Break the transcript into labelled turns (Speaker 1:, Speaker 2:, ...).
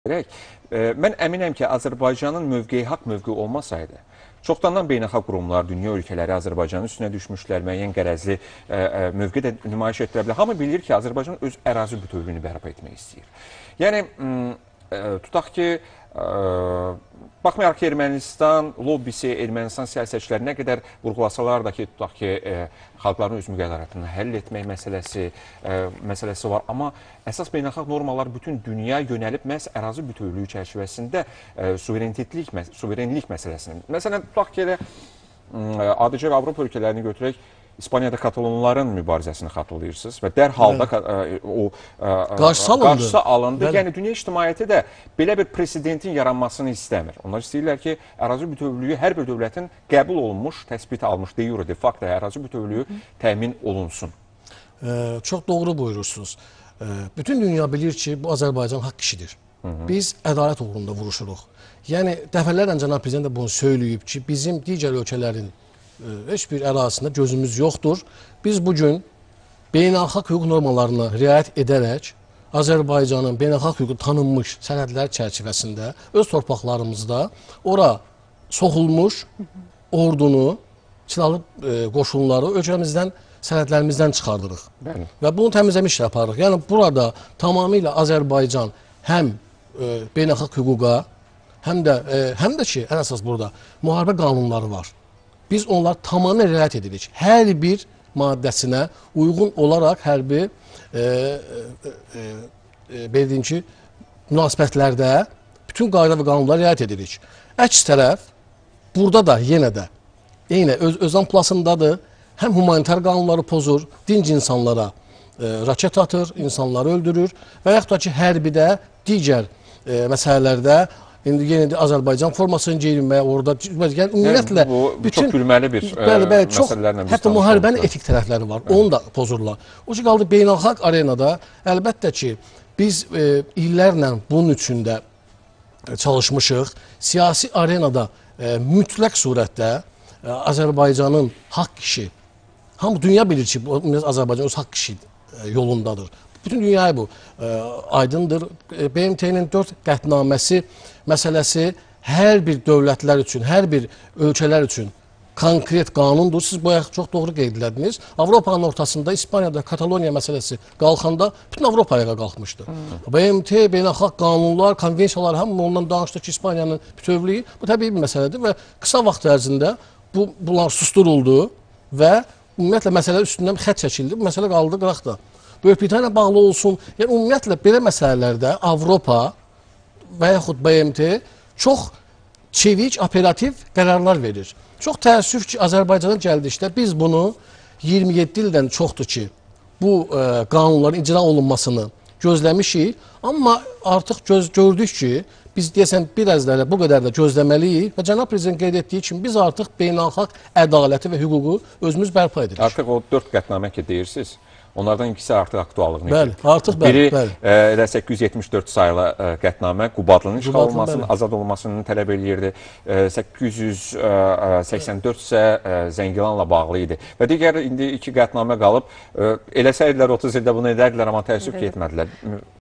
Speaker 1: Mən əminəm ki, Azərbaycanın mövqeyi haqq mövqe olmasaydı, çoxdandan beynəlxalq qurumlar, dünya ölkələri Azərbaycanın üstünə düşmüşlər, müəyyən qərəzli mövqe də nümayiş etdirə bilər. Hamı bilir ki, Azərbaycan öz ərazi bütövlüyünü bərpa etmək istəyir. Yəni, tutaq ki, baxmayaraq ki, Ermənistan lobbisi, Ermənistan siyasətçiləri nə qədər vurğulasalar da ki, tutaq ki, xalqların öz müqəddəratını həll etmək məsələsi var. Amma əsas beynəlxalq normalar bütün dünya yönəlib məhz ərazi bütövlüyü çərçivəsində suverenlik məsələsinin. Məsələn, tutaq ki, ADC Avropa ölkələrini götürək, İspaniyada Katalonların mübarizəsini xatırlayırsınız və dərhal da o qarşısı alındı. Yəni, dünya ictimaiyyəti də belə bir presidentin yaranmasını istəmir. Onlar istəyirlər ki, ərazi bütövlüyü hər bir dövlətin qəbul olunmuş, təsbit almış, de jure, de facto ərazi bütövlüyü təmin olunsun.
Speaker 2: Çox doğru buyurursunuz. Bütün dünya bilir ki, bu Azərbaycan haqq işidir. Biz ədalət uğrunda vuruşuruq. Yəni, dəfələrlə cənab prezident də bunu söyləyib ki, bizim digər ölkələrin heç bir ərazisində gözümüz yoxdur. Biz bugün beynəlxalq hüquq normalarına riayət edərək Azərbaycanın beynəlxalq hüququ tanınmış sənədlər çərçivəsində öz torpaqlarımızda ora soxulmuş ordunu, silahlı qoşunları ölkəmizdən, sənədlərimizdən çıxardırıq. Və bunu təmizləmiş yaparıq. Yəni, burada tamamilə Azərbaycan həm beynəlxalq hüquqa, həm də ki, ən əsas burada müharibə qanunları var. Biz onlar tamamilə riayət edirik. Hər bir maddəsinə uyğun olaraq hərbi münasibətlərdə bütün qayda və qanunlara riayət edirik. Əks tərəf, burada da yenə də öz amplasındadır. Həm humanitar qanunları pozur, dinc insanlara raket atır, insanları öldürür və yaxud da ki, hərbidə, digər məsələlərdə İndi yenə Azərbaycan formasını geyinməyə orada, yəni ümumiyyətlə
Speaker 1: bu çox gülməli bir məsələlərlə biz
Speaker 2: hətta müharibənin etik tərəfləri var, onu da pozurlar. O ki, qaldı beynəlxalq arenada, əlbəttə ki, biz illərlə bunun üçün də çalışmışıq. Siyasi arenada mütləq surətdə Azərbaycanın haqq işi, hamı dünya bilir ki, Azərbaycan öz haqq işi yolundadır. Bütün dünyaya bu aydındır. BMT-nin 4 qətnaməsi məsələsi hər bir dövlətlər üçün, hər bir ölkələr üçün konkret qanundur. Siz bu çox doğru qeyd edildiniz. Avropanın ortasında İspaniyada Kataloniya məsələsi qalxanda bütün Avropa ayağa qalxmışdı. BMT, beynəlxalq qanunlar, konvensiyalar hamı ondan danışdı ki, İspaniyanın bütövlüyü bu təbii bir məsələdir və qısa vaxt ərzində bunlar susturuldu və ümumiyyətlə məsələ üstündən xət çəkildi. Bu məsələ qaldı qıraqda. Böyük Britaniya bağlı olsun. Yəni, ümumiyyətlə, belə məsələlərdə Avropa və yaxud BMT çox çevik, operativ qərarlar verir. Çox təəssüf ki, Azərbaycana gəldikdə biz bunu 27 ildən çoxdur ki, bu qanunların icra olunmasını gözləmişik. Amma artıq gördük ki, biz deyəsən biraz da bu qədər də gözləməliyik və cənab prezident qeyd etdiyi kimi biz artıq beynəlxalq ədaləti və hüququ özümüz bərpa edirik.
Speaker 1: Artıq o 4 qətnamə ki, deyirsiniz. Onlardan ikisi artıq aktuallığını
Speaker 2: itirib. Bəli, artıq bəli.
Speaker 1: Biri 874 sayılı qətnamə Qubadlının işğal olmasının, azad olmasını tələb eləyirdi. 884 isə Zəngilanla bağlı idi. Və digər indi 2 qətnamə qalıb. Eləsəydilər 30 ildə bunu edərdilər, amma təəssüf ki, etmədilər.